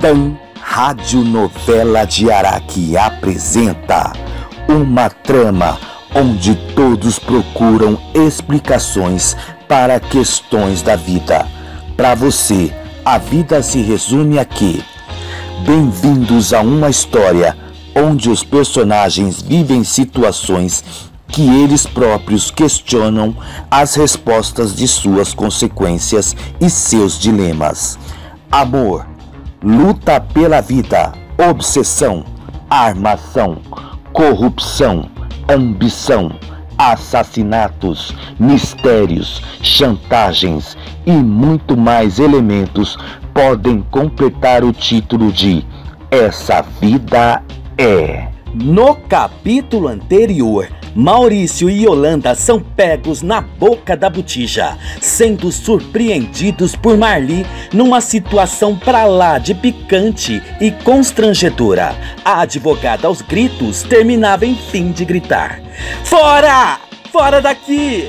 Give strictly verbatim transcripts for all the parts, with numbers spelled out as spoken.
TAM Radionovela de Araque apresenta uma trama onde todos procuram explicações para questões da vida. Para você, a vida se resume aqui. Bem-vindos a uma história onde os personagens vivem situações que eles próprios questionam as respostas de suas consequências e seus dilemas. Amor, luta pela vida, obsessão, armação, corrupção, ambição, assassinatos, mistérios, chantagens e muito mais elementos podem completar o título de Essa Vida É. No capítulo anterior, Maurício e Yolanda são pegos na boca da botija, sendo surpreendidos por Marli numa situação pra lá de picante e constrangedora. A advogada aos gritos terminava em fim de gritar: "Fora! Fora daqui!"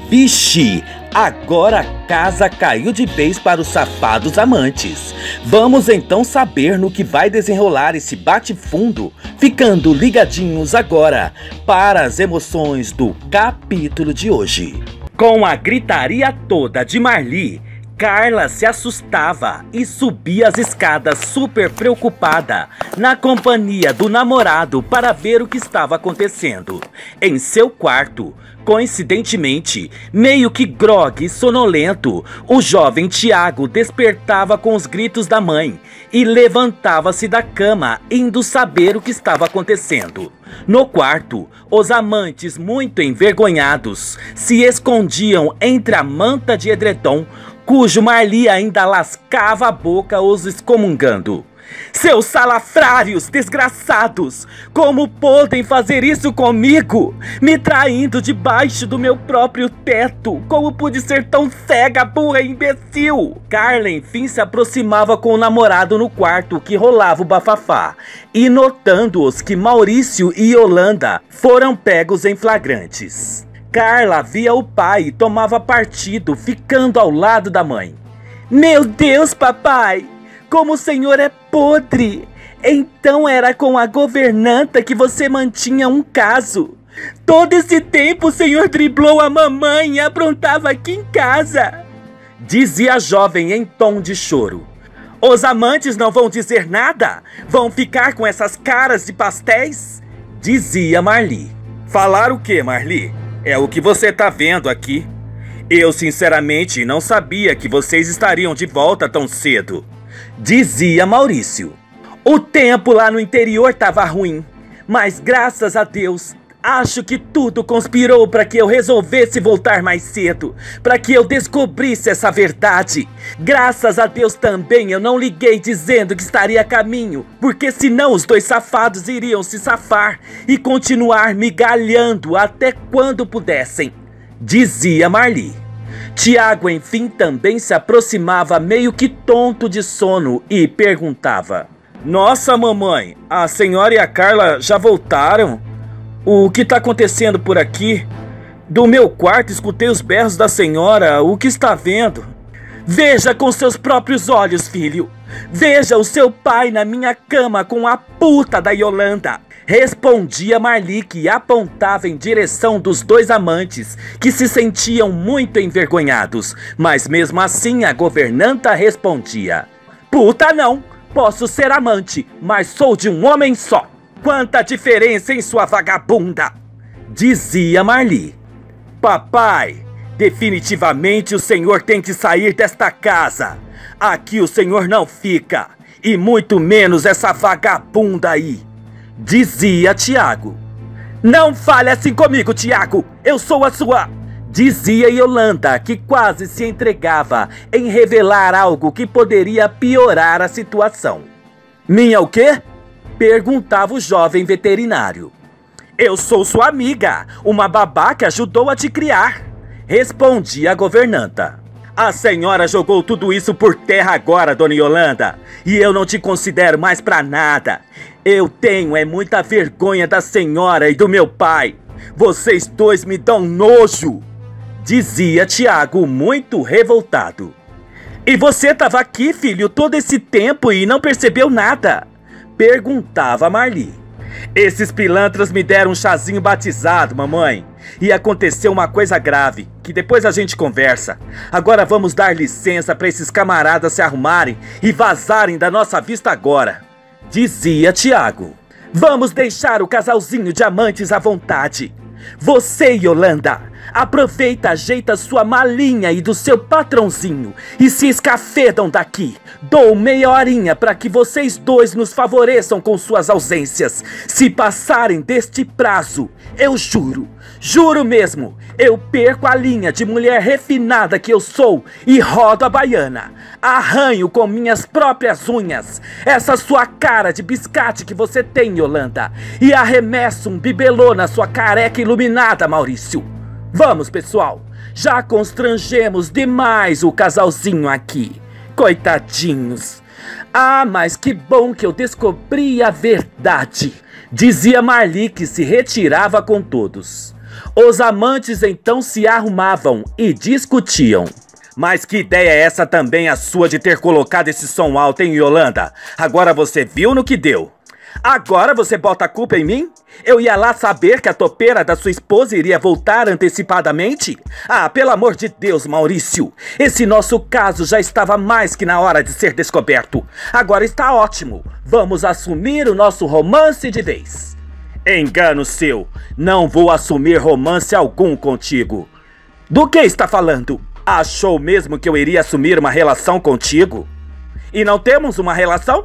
Vixe! Agora a casa caiu de vez para os safados amantes. Vamos então saber no que vai desenrolar esse bate-fundo, ficando ligadinhos agora para as emoções do capítulo de hoje. Com a gritaria toda de Marli, Carla se assustava e subia as escadas super preocupada, na companhia do namorado, para ver o que estava acontecendo. Em seu quarto, coincidentemente, meio que grogue e sonolento, o jovem Tiago despertava com os gritos da mãe e levantava-se da cama, indo saber o que estava acontecendo. No quarto, os amantes, muito envergonhados, se escondiam entre a manta de edredom, cujo Marli ainda lascava a boca os excomungando. "Seus salafrários desgraçados! Como podem fazer isso comigo? Me traindo debaixo do meu próprio teto! Como pude ser tão cega, burra e imbecil?" Carla enfim se aproximava com o namorado no quarto que rolava o bafafá, e notando-os que Maurício e Yolanda foram pegos em flagrantes. Carla via o pai e tomava partido, ficando ao lado da mãe. "Meu Deus, papai! Como o senhor é podre! Então era com a governanta que você mantinha um caso. Todo esse tempo o senhor driblou a mamãe e aprontava aqui em casa!" Dizia a jovem em tom de choro. "Os amantes não vão dizer nada? Vão ficar com essas caras de pastéis?" Dizia Marli. "Falar o quê, Marli? É o que você tá vendo aqui. Eu sinceramente não sabia que vocês estariam de volta tão cedo." Dizia Maurício. "O tempo lá no interior tava ruim, mas graças a Deus, acho que tudo conspirou para que eu resolvesse voltar mais cedo, para que eu descobrisse essa verdade. Graças a Deus também eu não liguei dizendo que estaria a caminho, porque senão os dois safados iriam se safar e continuar me galhando até quando pudessem." Dizia Marli. Tiago enfim também se aproximava meio que tonto de sono e perguntava: "Nossa, mamãe, a senhora e a Carla já voltaram? O que está acontecendo por aqui? Do meu quarto escutei os berros da senhora. O que está vendo?" "Veja com seus próprios olhos, filho. Veja o seu pai na minha cama com a puta da Yolanda." Respondia Marli, que apontava em direção dos dois amantes, que se sentiam muito envergonhados. Mas mesmo assim a governanta respondia: "Puta não, posso ser amante, mas sou de um homem só. Quanta diferença em sua vagabunda!" Dizia Marli. "Papai, definitivamente o senhor tem que sair desta casa. Aqui o senhor não fica, e muito menos essa vagabunda aí." Dizia Tiago. "Não fale assim comigo, Tiago. Eu sou a sua..." Dizia Yolanda, que quase se entregava em revelar algo que poderia piorar a situação. "Minha o quê?" Perguntava o jovem veterinário. "Eu sou sua amiga, uma babá que ajudou a te criar." Respondia a governanta. "A senhora jogou tudo isso por terra agora, dona Yolanda, e eu não te considero mais pra nada. Eu tenho é muita vergonha da senhora e do meu pai. Vocês dois me dão nojo." Dizia Tiago, muito revoltado. E você tava aqui, filho, todo esse tempo e não percebeu nada? Perguntava Marli. Esses pilantras me deram um chazinho batizado, mamãe. E aconteceu uma coisa grave, que depois a gente conversa. Agora vamos dar licença para esses camaradas se arrumarem e vazarem da nossa vista agora, dizia Tiago. Vamos deixar o casalzinho de amantes à vontade. Você, Yolanda, aproveita, ajeita sua malinha e do seu patrãozinho e se escafedam daqui. Dou meia horinha para que vocês dois nos favoreçam com suas ausências. Se passarem deste prazo, eu juro, juro mesmo, eu perco a linha de mulher refinada que eu sou e rodo a baiana. Arranho com minhas próprias unhas essa sua cara de biscate que você tem, Yolanda, e arremesso um bibelô na sua careca iluminada, Maurício. Vamos, pessoal, já constrangemos demais o casalzinho aqui. Coitadinhos. Ah, mas que bom que eu descobri a verdade, dizia Marli, que se retirava com todos. Os amantes então se arrumavam e discutiam. Mas que ideia é essa também a sua de ter colocado esse som alto, hein, Yolanda? Agora você viu no que deu. Agora você bota a culpa em mim? Eu ia lá saber que a topeira da sua esposa iria voltar antecipadamente? Ah, pelo amor de Deus, Maurício. Esse nosso caso já estava mais que na hora de ser descoberto. Agora está ótimo. Vamos assumir o nosso romance de vez. Engano seu. Não vou assumir romance algum contigo. Do que está falando? Achou mesmo que eu iria assumir uma relação contigo? E não temos uma relação?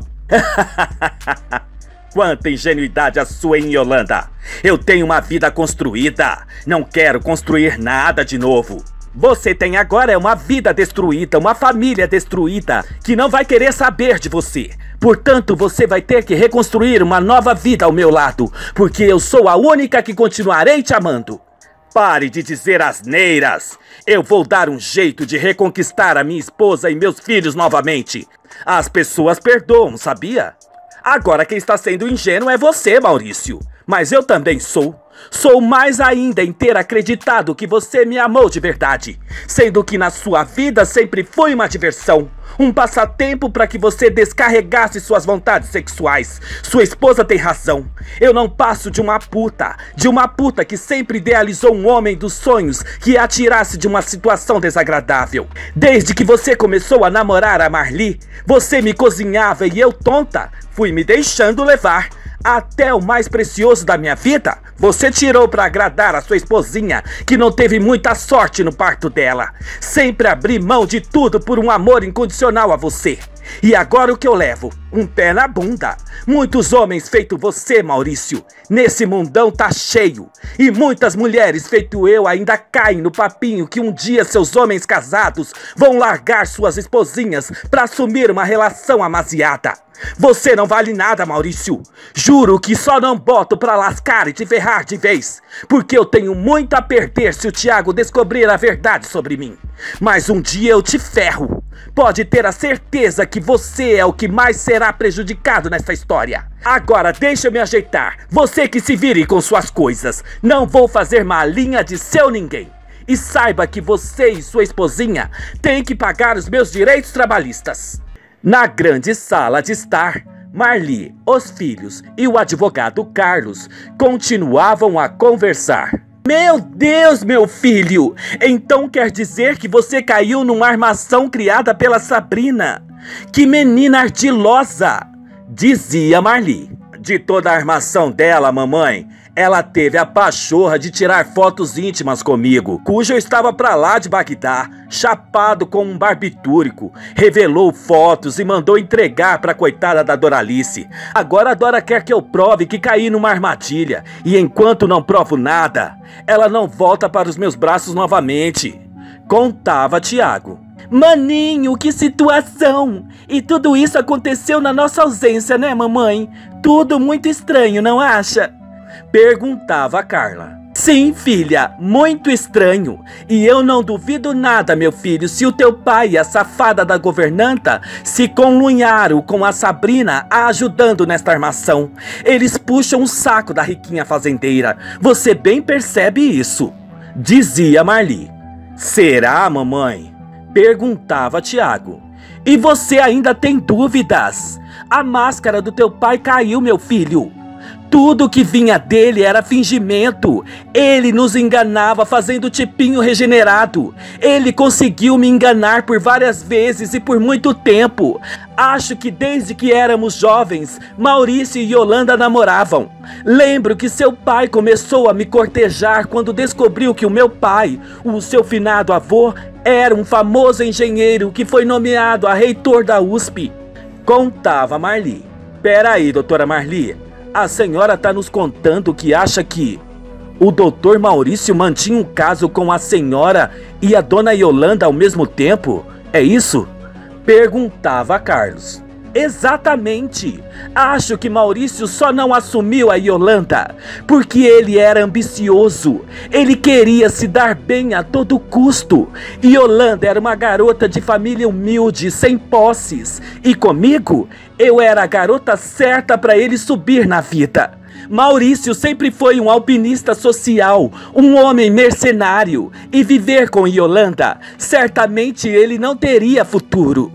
Quanta ingenuidade a sua, hein, Yolanda? Eu tenho uma vida construída. Não quero construir nada de novo. Você tem agora é uma vida destruída, uma família destruída, que não vai querer saber de você. Portanto, você vai ter que reconstruir uma nova vida ao meu lado, porque eu sou a única que continuarei te amando. Pare de dizer asneiras. Eu vou dar um jeito de reconquistar a minha esposa e meus filhos novamente. As pessoas perdoam, sabia? Agora quem está sendo ingênuo é você, Maurício. Mas eu também sou. Sou mais ainda em ter acreditado que você me amou de verdade, sendo que na sua vida sempre foi uma diversão, um passatempo para que você descarregasse suas vontades sexuais. Sua esposa tem razão. Eu não passo de uma puta, de uma puta que sempre idealizou um homem dos sonhos que a tirasse de uma situação desagradável. Desde que você começou a namorar a Marli, você me cozinhava e eu, tonta, fui me deixando levar. Até o mais precioso da minha vida, você tirou para agradar a sua esposinha, que não teve muita sorte no parto dela. Sempre abri mão de tudo por um amor incondicional a você. E agora o que eu levo? Um pé na bunda. Muitos homens feito você, Maurício, nesse mundão tá cheio. E muitas mulheres feito eu ainda caem no papinho que um dia seus homens casados vão largar suas esposinhas para assumir uma relação amasiada. Você não vale nada, Maurício. Juro que só não boto pra lascar e te ferrar de vez, porque eu tenho muito a perder se o Tiago descobrir a verdade sobre mim. Mas um dia eu te ferro. Pode ter a certeza que você é o que mais será prejudicado nessa história. Agora deixa eu me ajeitar. Você que se vire com suas coisas. Não vou fazer malinha de seu ninguém. E saiba que você e sua esposinha têm que pagar os meus direitos trabalhistas. Na grande sala de estar, Marli, os filhos e o advogado Carlos continuavam a conversar. Meu Deus, meu filho! Então quer dizer que você caiu numa armação criada pela Sabrina? Que menina ardilosa! Dizia Marli. De toda a armação dela, mamãe, ela teve a pachorra de tirar fotos íntimas comigo, cujo eu estava pra lá de Bagdá, chapado com um barbitúrico. Revelou fotos e mandou entregar pra coitada da Doralice. Agora a Dora quer que eu prove que caí numa armadilha, e enquanto não provo nada, ela não volta para os meus braços novamente. Contava Tiago. Maninho, que situação! E tudo isso aconteceu na nossa ausência, né, mamãe? Tudo muito estranho, não acha? Perguntava Carla. Sim, filha, muito estranho. E eu não duvido nada, meu filho, se o teu pai e a safada da governanta se conluiaram com a Sabrina a ajudando nesta armação. Eles puxam o saco da riquinha fazendeira. Você bem percebe isso, dizia Marli. Será, mamãe? Perguntava Tiago. E você ainda tem dúvidas? A máscara do teu pai caiu, meu filho. Tudo que vinha dele era fingimento. Ele nos enganava fazendo tipinho regenerado. Ele conseguiu me enganar por várias vezes e por muito tempo. Acho que desde que éramos jovens, Maurício e Yolanda namoravam. Lembro que seu pai começou a me cortejar quando descobriu que o meu pai, o seu finado avô, era um famoso engenheiro que foi nomeado a reitor da U S P. Contava Marli. Peraí, doutora Marli. A senhora tá nos contando que acha que o doutor Maurício mantinha um caso com a senhora e a dona Yolanda ao mesmo tempo? É isso? Perguntava Carlos. Exatamente. Acho que Maurício só não assumiu a Yolanda porque ele era ambicioso. Ele queria se dar bem a todo custo. Yolanda era uma garota de família humilde, sem posses. E comigo, eu era a garota certa para ele subir na vida. Maurício sempre foi um alpinista social, um homem mercenário. E viver com Yolanda, certamente ele não teria futuro,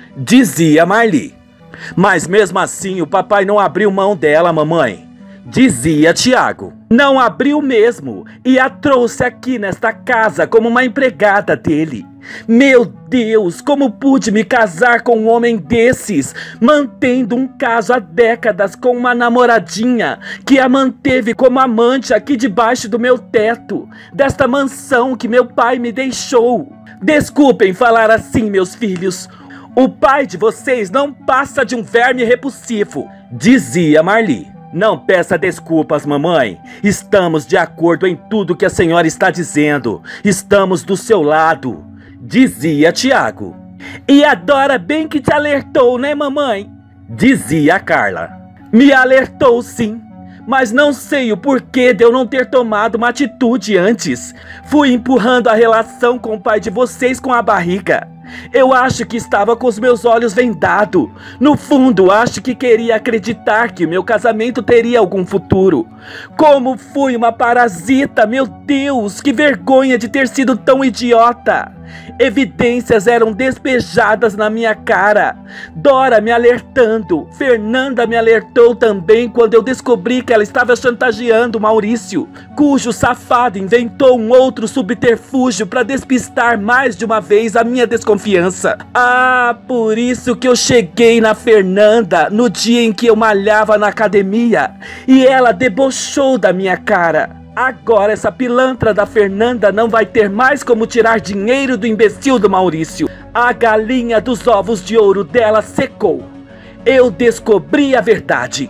dizia Marli. Mas mesmo assim o papai não abriu mão dela, mamãe, dizia Tiago. Não abriu mesmo e a trouxe aqui nesta casa como uma empregada dele. Meu Deus, como pude me casar com um homem desses, mantendo um caso há décadas com uma namoradinha que a manteve como amante aqui debaixo do meu teto, desta mansão que meu pai me deixou. Desculpem falar assim, meus filhos. O pai de vocês não passa de um verme repulsivo, dizia Marli. Não peça desculpas, mamãe. Estamos de acordo em tudo que a senhora está dizendo. Estamos do seu lado, dizia Tiago. E a Dora bem que te alertou, né, mamãe? Dizia Carla. Me alertou sim, mas não sei o porquê de eu não ter tomado uma atitude antes. Fui empurrando a relação com o pai de vocês com a barriga. Eu acho que estava com os meus olhos vendados. No fundo, acho que queria acreditar que o meu casamento teria algum futuro. Como fui uma parasita, meu Deus, que vergonha de ter sido tão idiota. Evidências eram despejadas na minha cara. Dora me alertando, Fernanda me alertou também quando eu descobri que ela estava chantageando Maurício, cujo safado inventou um outro subterfúgio para despistar mais de uma vez a minha desconfiança. Ah, por isso que eu cheguei na Fernanda no dia em que eu malhava na academia e ela debochou da minha cara. Agora essa pilantra da Fernanda não vai ter mais como tirar dinheiro do imbecil do Maurício. A galinha dos ovos de ouro dela secou. Eu descobri a verdade,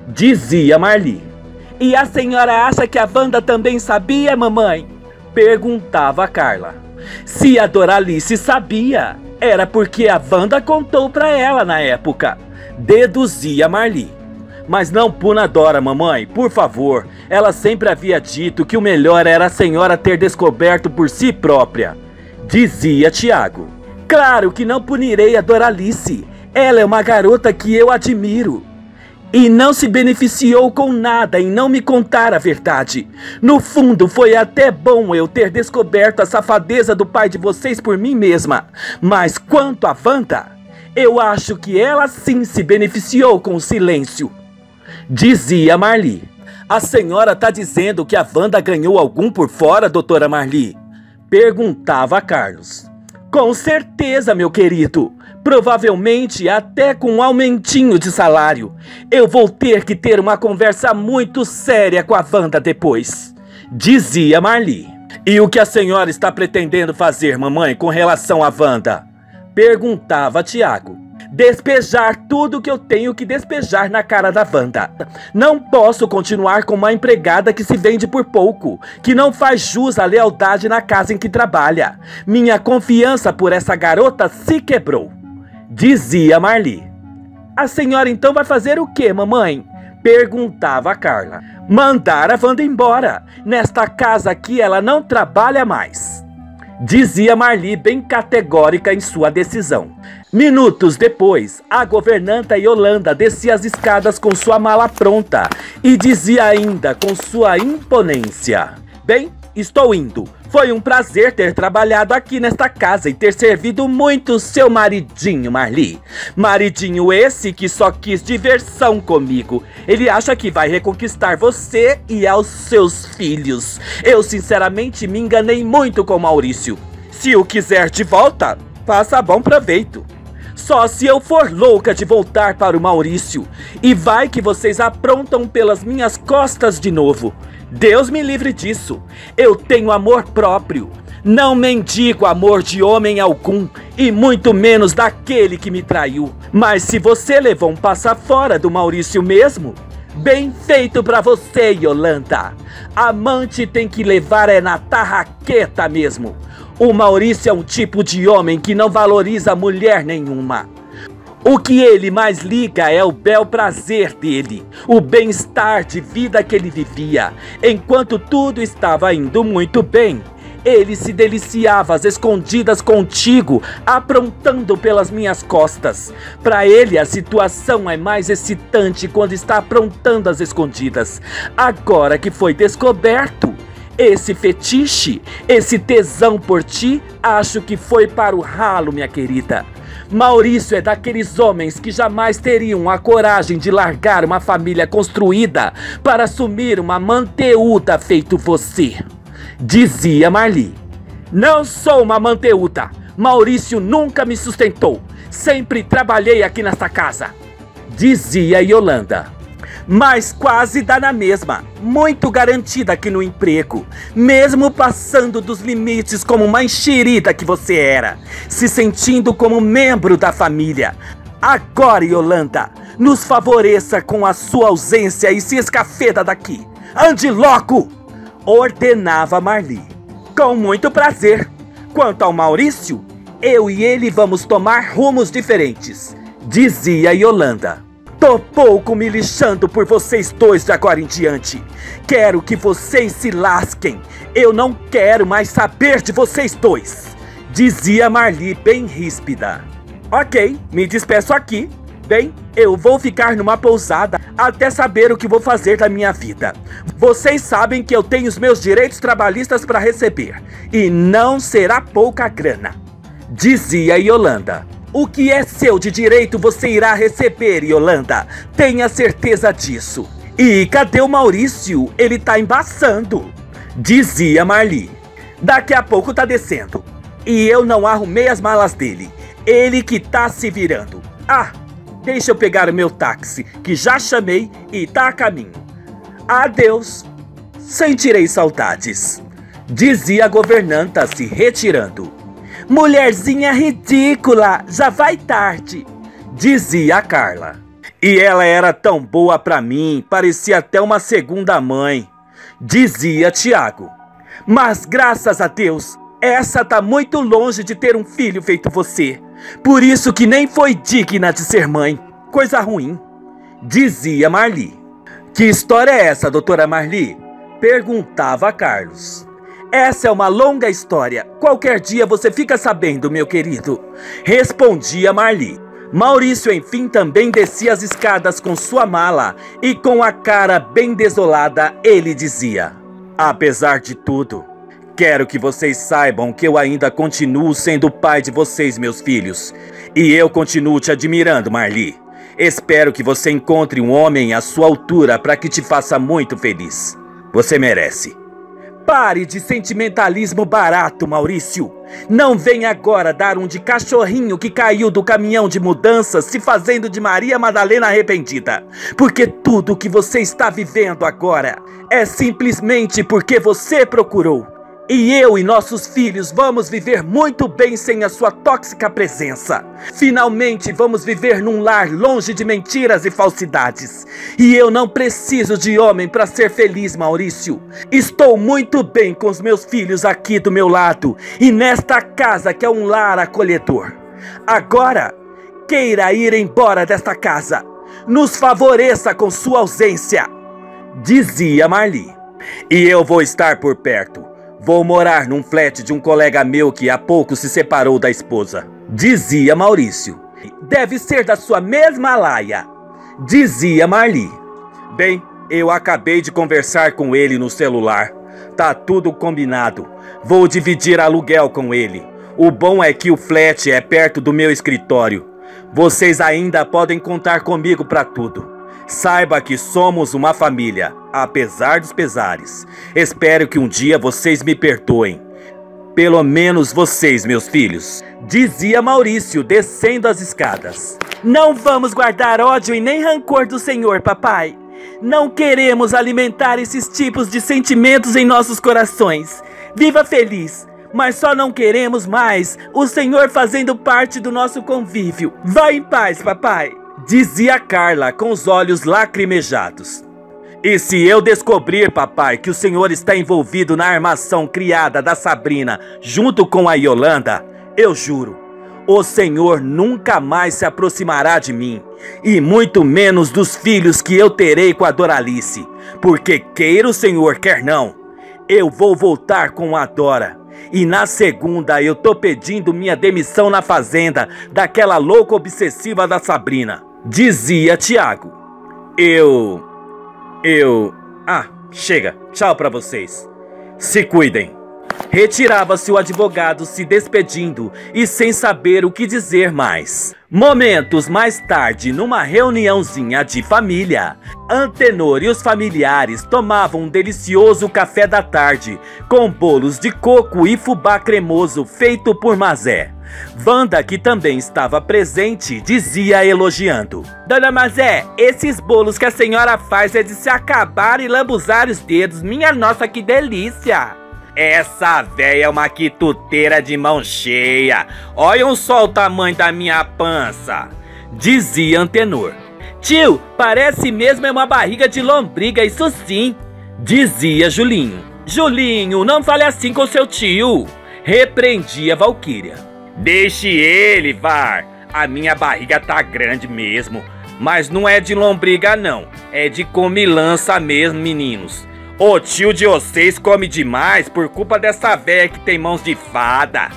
dizia Marli. E a senhora acha que a Wanda também sabia, mamãe? Perguntava Carla. Se a Doralice sabia, era porque a Wanda contou pra ela na época, deduzia Marli. Mas não puna a Dora, mamãe, por favor. Ela sempre havia dito que o melhor era a senhora ter descoberto por si própria, dizia Tiago. Claro que não punirei a Doralice. Ela é uma garota que eu admiro. E não se beneficiou com nada em não me contar a verdade. No fundo, foi até bom eu ter descoberto a safadeza do pai de vocês por mim mesma. Mas quanto a Wanda, eu acho que ela sim se beneficiou com o silêncio, dizia Marli. A senhora tá dizendo que a Wanda ganhou algum por fora, doutora Marli? Perguntava Carlos. Com certeza, meu querido. Provavelmente até com um aumentinho de salário. Eu vou ter que ter uma conversa muito séria com a Wanda depois, dizia Marli. E o que a senhora está pretendendo fazer, mamãe, com relação à Wanda? Perguntava Tiago. Despejar tudo que eu tenho que despejar na cara da Wanda. Não posso continuar com uma empregada que se vende por pouco, que não faz jus à lealdade na casa em que trabalha. Minha confiança por essa garota se quebrou, dizia Marli. A senhora então vai fazer o quê, mamãe? Perguntava Carla. Mandar a Wanda embora. Nesta casa aqui ela não trabalha mais, dizia Marli bem categórica em sua decisão. Minutos depois, a governanta Yolanda descia as escadas com sua mala pronta e dizia ainda com sua imponência: Bem, estou indo. Foi um prazer ter trabalhado aqui nesta casa e ter servido muito seu maridinho, Marli. Maridinho esse que só quis diversão comigo. Ele acha que vai reconquistar você e aos seus filhos. Eu sinceramente me enganei muito com Maurício. Se o quiser de volta, faça bom proveito. Só se eu for louca de voltar para o Maurício. E vai que vocês aprontam pelas minhas costas de novo. Deus me livre disso. Eu tenho amor próprio. Não mendigo amor de homem algum, e muito menos daquele que me traiu. Mas se você levou um passa fora do Maurício mesmo, bem feito pra você, Yolanda. Amante tem que levar é na tarraqueta mesmo. O Maurício é um tipo de homem que não valoriza mulher nenhuma. O que ele mais liga é o bel prazer dele, o bem-estar de vida que ele vivia. Enquanto tudo estava indo muito bem, ele se deliciava às escondidas contigo, aprontando pelas minhas costas. Para ele, a situação é mais excitante quando está aprontando às escondidas. Agora que foi descoberto, esse fetiche, esse tesão por ti, acho que foi para o ralo, minha querida. Maurício é daqueles homens que jamais teriam a coragem de largar uma família construída para assumir uma manteúda feito você. Dizia Marli. Não sou uma manteúda. Maurício nunca me sustentou. Sempre trabalhei aqui nesta casa. Dizia Yolanda. Mas quase dá na mesma. Muito garantida aqui no emprego. Mesmo passando dos limites como uma enxerida que você era. Se sentindo como membro da família. Agora, Yolanda, nos favoreça com a sua ausência e se escafeda daqui. Ande logo! Ordenava Marli. Com muito prazer. Quanto ao Maurício, eu e ele vamos tomar rumos diferentes. Dizia Yolanda. Tô pouco me lixando por vocês dois de agora em diante. Quero que vocês se lasquem. Eu não quero mais saber de vocês dois. Dizia Marli bem ríspida. Ok, me despeço aqui. Bem, eu vou ficar numa pousada até saber o que vou fazer da minha vida. Vocês sabem que eu tenho os meus direitos trabalhistas para receber. E não será pouca grana. Dizia Yolanda. O que é seu de direito você irá receber, Yolanda. Tenha certeza disso. E cadê o Maurício? Ele tá embaçando. Dizia Marli. Daqui a pouco tá descendo. E eu não arrumei as malas dele. Ele que tá se virando. Ah, deixa eu pegar o meu táxi, que já chamei e tá a caminho. Adeus. Sentirei saudades. Dizia a governanta se retirando. Mulherzinha ridícula, já vai tarde. Dizia a Carla. E ela era tão boa pra mim, parecia até uma segunda mãe. Dizia Tiago. Mas graças a Deus, essa tá muito longe de ter um filho feito você. Por isso que nem foi digna de ser mãe. Coisa ruim. Dizia Marli. Que história é essa, doutora Marli? Perguntava Carlos. Essa é uma longa história. Qualquer dia você fica sabendo, meu querido. Respondia Marli. Maurício, enfim, também descia as escadas com sua mala e com a cara bem desolada, ele dizia. Apesar de tudo, quero que vocês saibam que eu ainda continuo sendo o pai de vocês, meus filhos. E eu continuo te admirando, Marli. Espero que você encontre um homem à sua altura para que te faça muito feliz. Você merece. Pare de sentimentalismo barato, Maurício. Não venha agora dar um de cachorrinho que caiu do caminhão de mudanças se fazendo de Maria Madalena arrependida. Porque tudo o que você está vivendo agora é simplesmente porque você procurou. E eu e nossos filhos vamos viver muito bem sem a sua tóxica presença. Finalmente vamos viver num lar longe de mentiras e falsidades. E eu não preciso de homem para ser feliz, Maurício. Estou muito bem com os meus filhos aqui do meu lado e nesta casa que é um lar acolhedor. Agora, queira ir embora desta casa. Nos favoreça com sua ausência. Dizia Marli. E eu vou estar por perto. Vou morar num flat de um colega meu que há pouco se separou da esposa. Dizia Maurício. Deve ser da sua mesma laia. Dizia Marli. Bem, eu acabei de conversar com ele no celular. Tá tudo combinado. Vou dividir aluguel com ele. O bom é que o flat é perto do meu escritório. Vocês ainda podem contar comigo para tudo. Saiba que somos uma família, apesar dos pesares. Espero que um dia vocês me perdoem. Pelo menos vocês, meus filhos. Dizia Maurício, descendo as escadas. Não vamos guardar ódio e nem rancor do Senhor, papai. Não queremos alimentar esses tipos de sentimentos em nossos corações. Viva feliz, mas só não queremos mais o Senhor fazendo parte do nosso convívio. Vá em paz, papai. Dizia Carla com os olhos lacrimejados. E se eu descobrir, papai, que o senhor está envolvido na armação criada da Sabrina junto com a Yolanda, eu juro, o senhor nunca mais se aproximará de mim, e muito menos dos filhos que eu terei com a Doralice, porque queira o senhor, quer não, eu vou voltar com a Dora. E na segunda eu tô pedindo minha demissão na fazenda daquela louca obsessiva da Sabrina. Dizia Tiago. Eu... Eu... Ah, chega. Tchau pra vocês. Se cuidem. Retirava-se o advogado se despedindo e sem saber o que dizer mais. Momentos mais tarde, numa reuniãozinha de família, Antenor e os familiares tomavam um delicioso café da tarde, com bolos de coco e fubá cremoso feito por Mazé. Wanda, que também estava presente, dizia elogiando: Dona Mazé, esses bolos que a senhora faz é de se acabar e lambuzar os dedos. Minha nossa, que delícia! Essa véia é uma quituteira de mão cheia. Olhem só o tamanho da minha pança. Dizia Antenor. Tio, parece mesmo é uma barriga de lombriga, isso sim. Dizia Julinho. Julinho, não fale assim com seu tio. Repreendia Valquíria. Deixe ele, Var. A minha barriga tá grande mesmo. Mas não é de lombriga não. É de comilança mesmo, meninos. O tio de vocês come demais por culpa dessa véia que tem mãos de fada.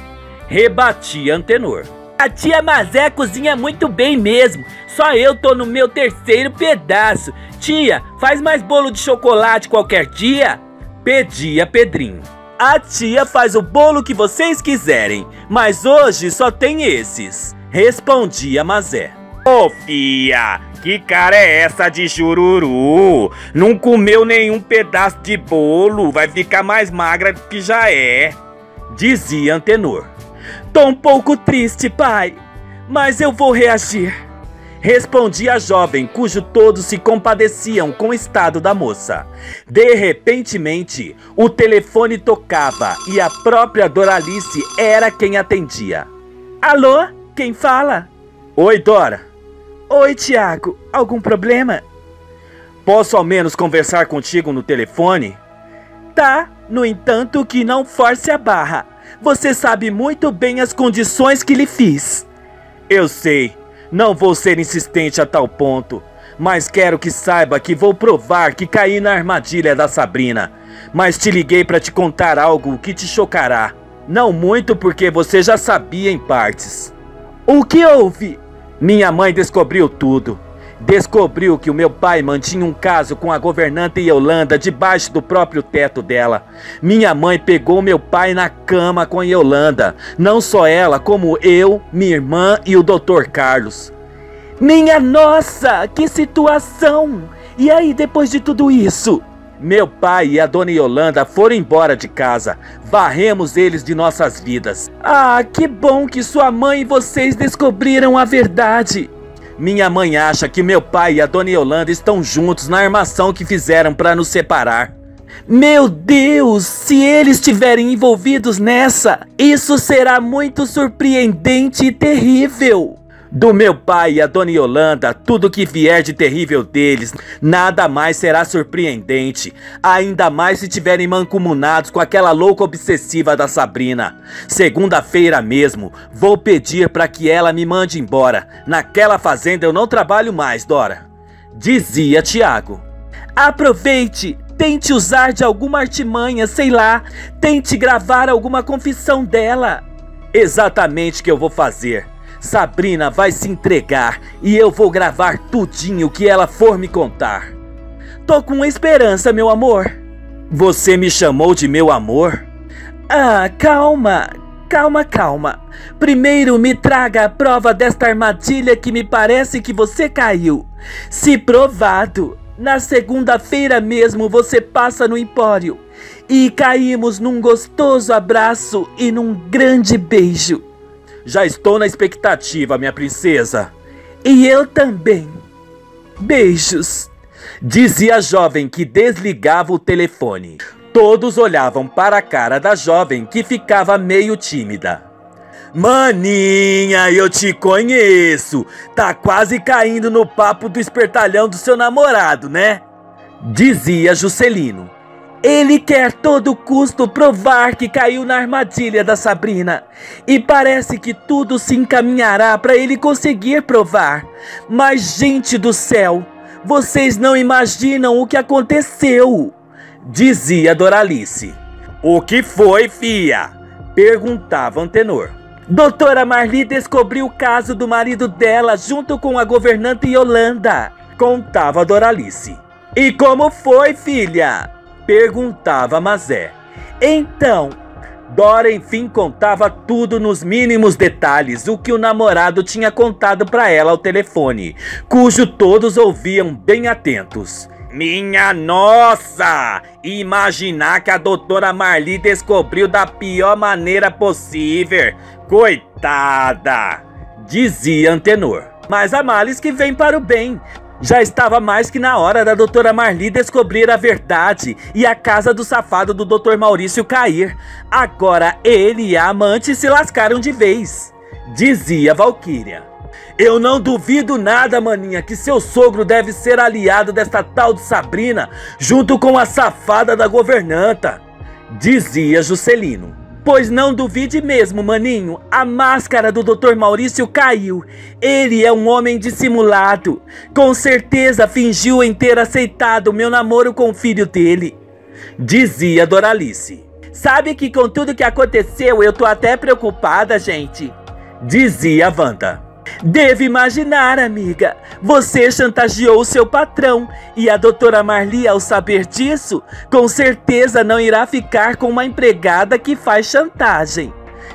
Rebatia Antenor. A tia Mazé cozinha muito bem mesmo. Só eu tô no meu terceiro pedaço. Tia, faz mais bolo de chocolate qualquer dia? Pedia Pedrinho. A tia faz o bolo que vocês quiserem, mas hoje só tem esses. Respondia Mazé. Ô oh, fia, que cara é essa de chururu? Não comeu nenhum pedaço de bolo, vai ficar mais magra do que já é. Dizia Antenor. Tô um pouco triste, pai, mas eu vou reagir. Respondia a jovem, cujo todos se compadeciam com o estado da moça. De repentemente, o telefone tocava e a própria Doralice era quem atendia. Alô? Quem fala? Oi, Dora. Oi, Tiago. Algum problema? Posso ao menos conversar contigo no telefone? Tá, no entanto que não force a barra. Você sabe muito bem as condições que lhe fiz. Eu sei, não vou ser insistente a tal ponto, mas quero que saiba que vou provar que caí na armadilha da Sabrina. Mas te liguei para te contar algo que te chocará. Não muito porque você já sabia em partes. O que houve? Minha mãe descobriu tudo. Descobriu que o meu pai mantinha um caso com a governanta Yolanda debaixo do próprio teto dela. Minha mãe pegou meu pai na cama com a Yolanda. Não só ela, como eu, minha irmã e o doutor Carlos. Minha nossa, que situação! E aí, depois de tudo isso? Meu pai e a dona Yolanda foram embora de casa. Varremos eles de nossas vidas. Ah, que bom que sua mãe e vocês descobriram a verdade. Minha mãe acha que meu pai e a dona Yolanda estão juntos na armação que fizeram para nos separar. Meu Deus, se eles estiverem envolvidos nessa, isso será muito surpreendente e terrível. Do meu pai e a dona Yolanda, tudo que vier de terrível deles, nada mais será surpreendente. Ainda mais se tiverem mancomunados com aquela louca obsessiva da Sabrina. Segunda-feira mesmo, vou pedir para que ela me mande embora. Naquela fazenda eu não trabalho mais, Dora. Dizia Tiago. Aproveite, tente usar de alguma artimanha, sei lá. Tente gravar alguma confissão dela. Exatamente o que eu vou fazer. Sabrina vai se entregar e eu vou gravar tudinho que ela for me contar. Tô com esperança, meu amor. Você me chamou de meu amor? Ah, calma, calma, calma. Primeiro me traga a prova desta armadilha que me parece que você caiu. Se provado, na segunda-feira mesmo você passa no empório e caímos num gostoso abraço e num grande beijo. Já estou na expectativa, minha princesa. E eu também. Beijos. Dizia a jovem que desligava o telefone. Todos olhavam para a cara da jovem que ficava meio tímida. Maninha, eu te conheço. Tá quase caindo no papo do espertalhão do seu namorado, né? Dizia Juscelino. Ele quer a todo custo provar que caiu na armadilha da Sabrina. E parece que tudo se encaminhará para ele conseguir provar. Mas, gente do céu, vocês não imaginam o que aconteceu. Dizia Doralice. O que foi, fia? Perguntava Antenor. Doutora Marli descobriu o caso do marido dela junto com a governanta Yolanda. Contava Doralice. E como foi, filha? Perguntava Mazé. Então, Dora enfim contava tudo nos mínimos detalhes, o que o namorado tinha contado para ela ao telefone, cujo todos ouviam bem atentos. Minha nossa! Imaginar que a doutora Marli descobriu da pior maneira possível. Coitada! Dizia Antenor. Mas há males que vêm para o bem. Já estava mais que na hora da doutora Marli descobrir a verdade e a casa do safado do doutor Maurício cair. Agora ele e a amante se lascaram de vez. Dizia Valquíria. Eu não duvido nada, maninha, que seu sogro deve ser aliado desta tal de Sabrina, junto com a safada da governanta. Dizia Juscelino. Pois não duvide mesmo, maninho, a máscara do doutor Maurício caiu. Ele é um homem dissimulado. Com certeza fingiu em ter aceitado meu namoro com o filho dele. Dizia Doralice. Sabe que com tudo que aconteceu eu tô até preocupada, gente. Dizia Wanda. Devo imaginar, amiga. Você chantageou o seu patrão e a doutora Marli, ao saber disso, com certeza não irá ficar com uma empregada que faz chantagem.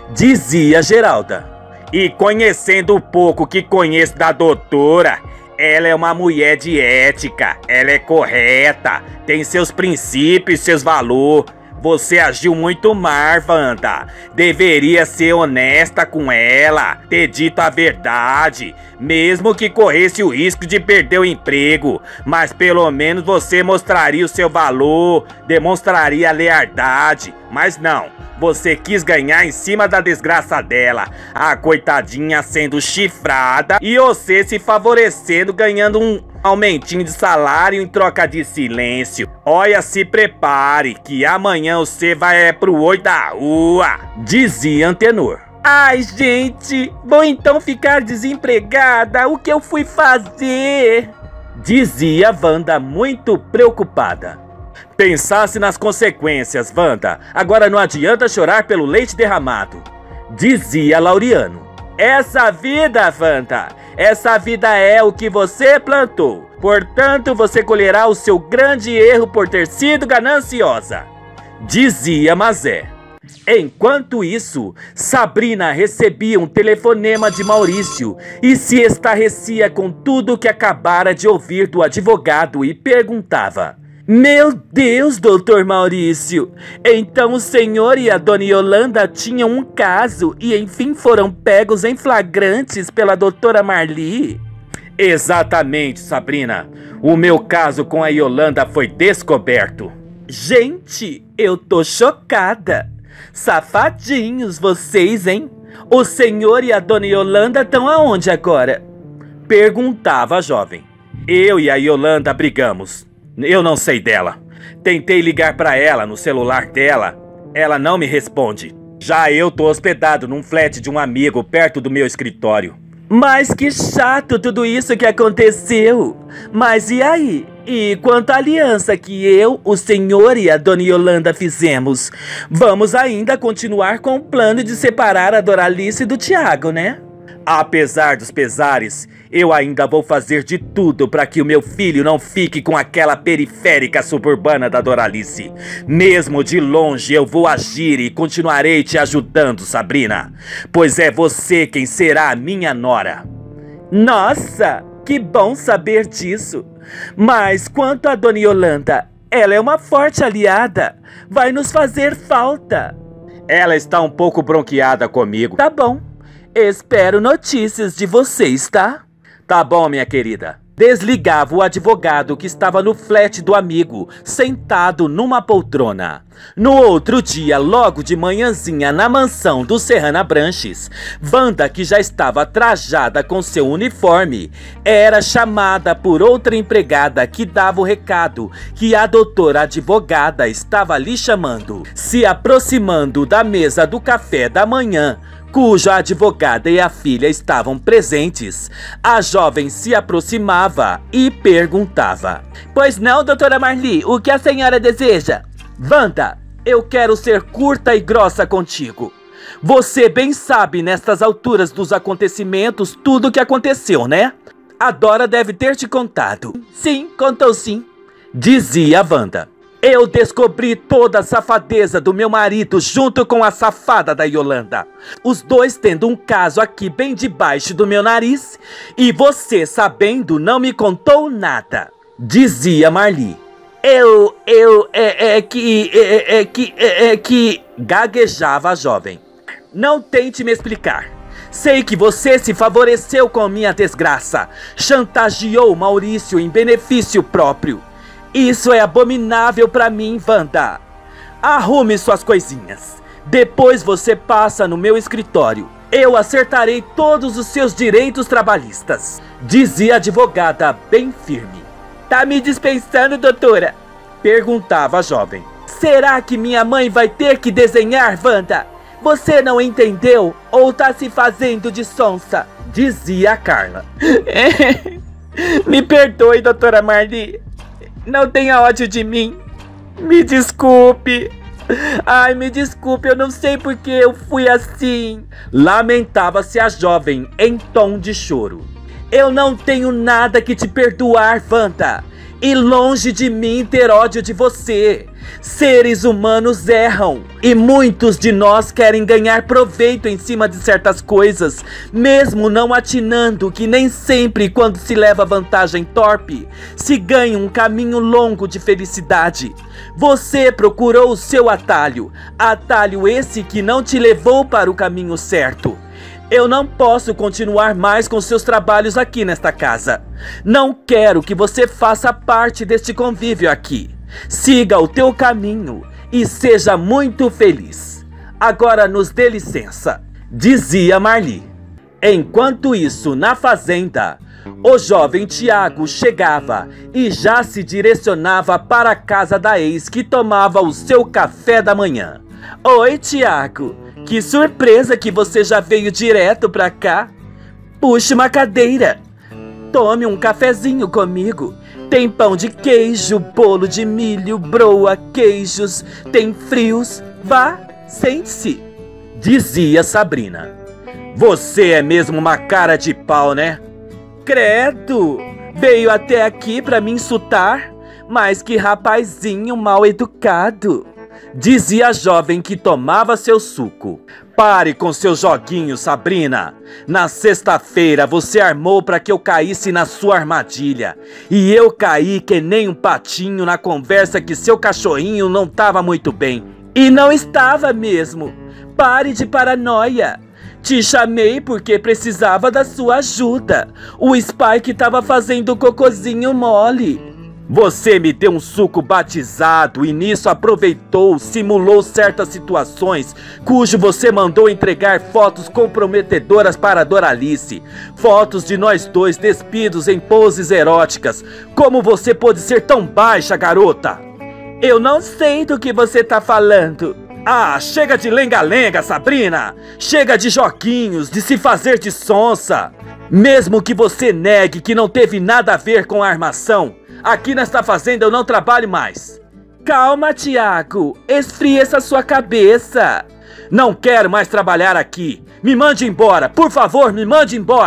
Dizia Geralda. E conhecendo o pouco que conheço da doutora, ela é uma mulher de ética, ela é correta, tem seus princípios, seus valores. Você agiu muito mal, Wanda. Deveria ser honesta com ela, ter dito a verdade, mesmo que corresse o risco de perder o emprego. Mas pelo menos você mostraria o seu valor, demonstraria a lealdade. Mas não, você quis ganhar em cima da desgraça dela, a coitadinha sendo chifrada e você se favorecendo, ganhando um aumentinho de salário em troca de silêncio. Olha, se prepare, que amanhã você vai é pro olho da rua. Dizia Antenor. Ai, gente, vou então ficar desempregada? O que eu fui fazer? Dizia Wanda, muito preocupada. Pensasse nas consequências, Wanda. Agora não adianta chorar pelo leite derramado. Dizia Laureano. Essa vida, Wanda, essa vida é o que você plantou. Portanto, você colherá o seu grande erro por ter sido gananciosa. Dizia Mazé. Enquanto isso, Sabrina recebia um telefonema de Maurício e se estarrecia com tudo que acabara de ouvir do advogado e perguntava: Meu Deus, doutor Maurício, então o senhor e a dona Yolanda tinham um caso e enfim foram pegos em flagrantes pela doutora Marli? Exatamente, Sabrina. O meu caso com a Yolanda foi descoberto. Gente, eu tô chocada. Safadinhos vocês, hein? O senhor e a dona Yolanda estão aonde agora? Perguntava a jovem. Eu e a Yolanda brigamos. Eu não sei dela. Tentei ligar pra ela no celular dela. Ela não me responde. Já eu tô hospedado num flat de um amigo perto do meu escritório. Mas que chato tudo isso que aconteceu. Mas e aí? E quanto à aliança que eu, o senhor e a dona Yolanda fizemos? Vamos ainda continuar com o plano de separar a Doralice do Tiago, né? Apesar dos pesares, Eu ainda vou fazer de tudo para que o meu filho não fique com aquela periférica suburbana da Doralice. Mesmo de longe eu vou agir e continuarei te ajudando, Sabrina, pois é você quem será a minha nora. Nossa, que bom saber disso. Mas quanto a Dona Yolanda, ela é uma forte aliada. Vai nos fazer falta. Ela está um pouco bronqueada comigo. Tá bom. Espero notícias de vocês, tá? Tá bom, minha querida. Desligava o advogado que estava no flat do amigo, sentado numa poltrona. No outro dia, logo de manhãzinha, na mansão do Serrana Branches, Wanda, que já estava trajada com seu uniforme, era chamada por outra empregada que dava o recado que a doutora advogada estava lhe chamando. Se aproximando da mesa do café da manhã, cuja advogada e a filha estavam presentes, a jovem se aproximava e perguntava: Pois não, doutora Marli, o que a senhora deseja? Wanda, eu quero ser curta e grossa contigo. Você bem sabe, nestas alturas dos acontecimentos, tudo o que aconteceu, né? A Dora deve ter te contado. Sim, contou sim, dizia Wanda. Eu descobri toda a safadeza do meu marido junto com a safada da Yolanda. Os dois tendo um caso aqui bem debaixo do meu nariz. E você, sabendo, não me contou nada, dizia Marli. Eu, eu, é, é que, é, é que, é, é que... gaguejava a jovem. Não tente me explicar. Sei que você se favoreceu com minha desgraça. Chantageou Maurício em benefício próprio. Isso é abominável pra mim, Wanda. Arrume suas coisinhas. Depois você passa no meu escritório. Eu acertarei todos os seus direitos trabalhistas, dizia a advogada bem firme. Tá me dispensando, doutora? Perguntava a jovem. Será que minha mãe vai ter que desenhar, Wanda? Você não entendeu ou tá se fazendo de sonsa? Dizia a Carla. Me perdoe, doutora Marli. Não tenha ódio de mim. Me desculpe. Ai, me desculpe, eu não sei porque eu fui assim. Lamentava-se a jovem em tom de choro. Eu não tenho nada que te perdoar, Wanda. E longe de mim ter ódio de você. Seres humanos erram. E muitos de nós querem ganhar proveito em cima de certas coisas, mesmo não atinando que nem sempre, quando se leva vantagem torpe, se ganha um caminho longo de felicidade. Você procurou o seu atalho. Atalho esse que não te levou para o caminho certo. Eu não posso continuar mais com seus trabalhos aqui nesta casa. Não quero que você faça parte deste convívio aqui. Siga o teu caminho e seja muito feliz. Agora nos dê licença, dizia Marli. Enquanto isso, na fazenda, o jovem Tiago chegava e já se direcionava para a casa da ex que tomava o seu café da manhã. Oi, Tiago. Que surpresa que você já veio direto pra cá. Puxe uma cadeira. Tome um cafezinho comigo. Tem pão de queijo, bolo de milho, broa, queijos, tem frios. Vá, sente-se, dizia Sabrina. Você é mesmo uma cara de pau, né? Credo, veio até aqui pra me insultar? Mas que rapazinho mal educado, dizia a jovem que tomava seu suco. Pare com seus joguinhos, Sabrina. Na sexta-feira você armou para que eu caísse na sua armadilha. E eu caí que nem um patinho na conversa que seu cachorrinho não estava muito bem. E não estava mesmo. Pare de paranoia. Te chamei porque precisava da sua ajuda. O Spike estava fazendo cocôzinho mole. Você me deu um suco batizado e nisso aproveitou, simulou certas situações, cujo você mandou entregar fotos comprometedoras para a Doralice. Fotos de nós dois despidos em poses eróticas. Como você pôde ser tão baixa, garota? Eu não sei do que você tá falando. Ah, chega de lenga-lenga, Sabrina. Chega de joguinhos, de se fazer de sonsa. Mesmo que você negue que não teve nada a ver com a armação, aqui nesta fazenda eu não trabalho mais. Calma, Tiago. Esfria essa sua cabeça. Não quero mais trabalhar aqui. Me mande embora. Por favor, me mande embora.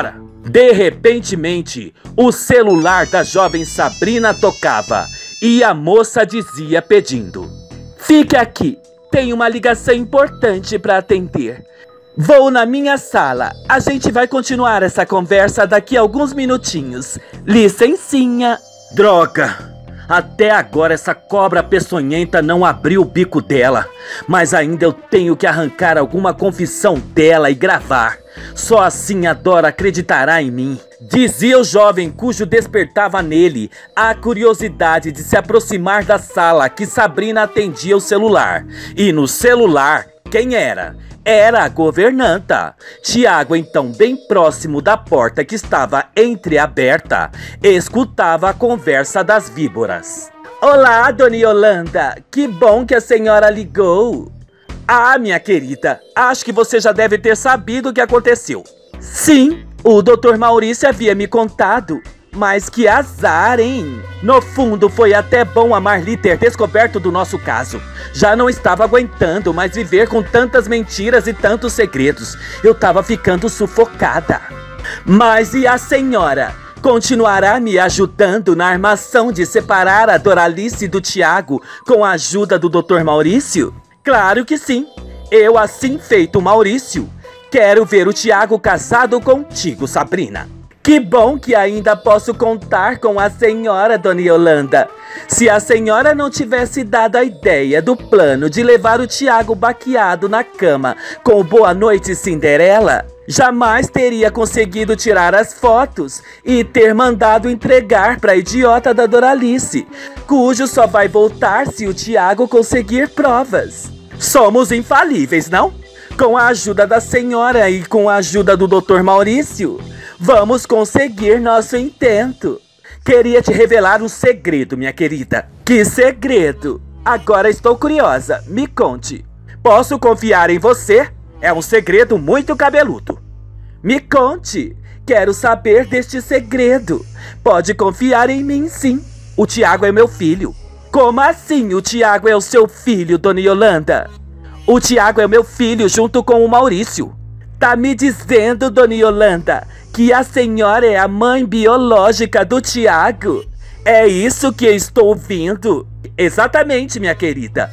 De repentemente, o celular da jovem Sabrina tocava e a moça dizia pedindo: "Fique aqui, tenho uma ligação importante para atender. Vou na minha sala, a gente vai continuar essa conversa daqui a alguns minutinhos. Licencinha." Droga! Até agora essa cobra peçonhenta não abriu o bico dela. Mas ainda eu tenho que arrancar alguma confissão dela e gravar. Só assim a Dora acreditará em mim. Dizia o jovem cujo despertava nele a curiosidade de se aproximar da sala que Sabrina atendia o celular. E no celular, quem era? Era a governanta. Tiago, então bem próximo da porta que estava entreaberta, escutava a conversa das víboras. "Olá, dona Yolanda, que bom que a senhora ligou." "Ah, minha querida, acho que você já deve ter sabido o que aconteceu." "Sim, o doutor Maurício havia me contado. Mas que azar, hein? No fundo, foi até bom a Marli ter descoberto do nosso caso. Já não estava aguentando mais viver com tantas mentiras e tantos segredos. Eu estava ficando sufocada." "Mas e a senhora? Continuará me ajudando na armação de separar a Doralice do Tiago com a ajuda do doutor Maurício?" "Claro que sim. Eu, assim feito Maurício, quero ver o Tiago casado contigo, Sabrina." "Que bom que ainda posso contar com a senhora, dona Yolanda. Se a senhora não tivesse dado a ideia do plano de levar o Tiago baqueado na cama com o Boa Noite Cinderela, jamais teria conseguido tirar as fotos e ter mandado entregar para a idiota da Doralice, cujo só vai voltar se o Tiago conseguir provas." "Somos infalíveis, não? Com a ajuda da senhora e com a ajuda do doutor Maurício, vamos conseguir nosso intento." "Queria te revelar um segredo, minha querida." "Que segredo? Agora estou curiosa, me conte." "Posso confiar em você? É um segredo muito cabeludo." "Me conte, quero saber deste segredo." "Pode confiar em mim, sim. O Tiago é meu filho." "Como assim o Tiago é o seu filho, dona Yolanda?" "O Tiago é meu filho junto com o Maurício." "Tá me dizendo, dona Yolanda, que a senhora é a mãe biológica do Tiago? É isso que eu estou ouvindo?" "Exatamente, minha querida."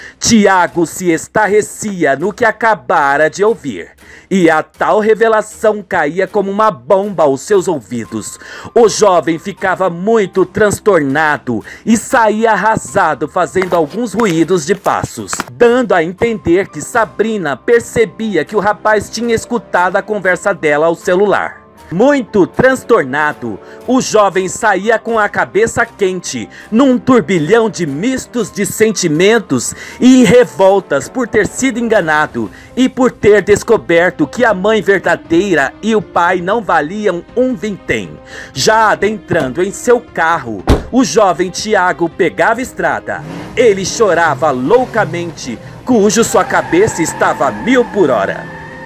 Tiago se estarrecia no que acabara de ouvir, e a tal revelação caía como uma bomba aos seus ouvidos. O jovem ficava muito transtornado e saía arrasado, fazendo alguns ruídos de passos, dando a entender que Sabrina percebia que o rapaz tinha escutado a conversa dela ao celular. Muito transtornado, o jovem saía com a cabeça quente, num turbilhão de mistos de sentimentos e revoltas por ter sido enganado e por ter descoberto que a mãe verdadeira e o pai não valiam um vintém. Já adentrando em seu carro, o jovem Tiago pegava a estrada. Ele chorava loucamente, cujo sua cabeça estava a mil por hora.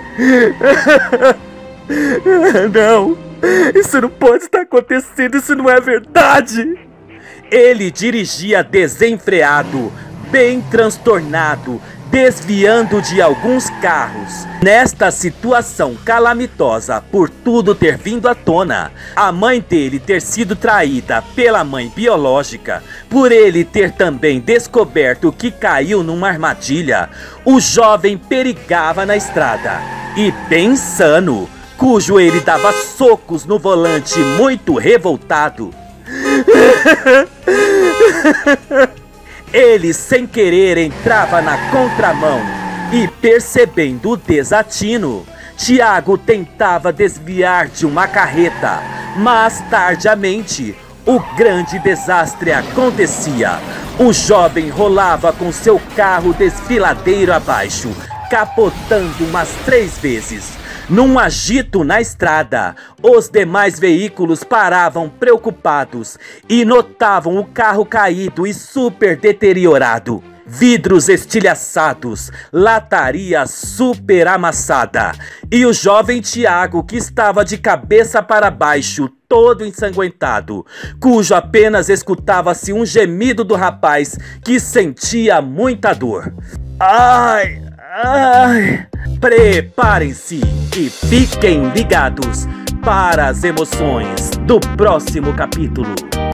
"Não, isso não pode estar acontecendo, isso não é verdade." Ele dirigia desenfreado, bem transtornado, desviando de alguns carros. Nesta situação calamitosa, por tudo ter vindo à tona, a mãe dele ter sido traída pela mãe biológica, por ele ter também descoberto que caiu numa armadilha, o jovem perigava na estrada. E bem insano, cujo ele dava socos no volante muito revoltado. Ele, sem querer, entrava na contramão e, percebendo o desatino, Tiago tentava desviar de uma carreta, mas tardiamente o grande desastre acontecia. O jovem rolava com seu carro desfiladeiro abaixo, capotando umas três vezes. Num agito na estrada, os demais veículos paravam preocupados e notavam o carro caído e super deteriorado. Vidros estilhaçados, lataria super amassada. E o jovem Tiago, que estava de cabeça para baixo, todo ensanguentado, cujo apenas escutava-se um gemido do rapaz que sentia muita dor. Ai, ai... Preparem-se e fiquem ligados, Prepara as emoções do próximo capítulo.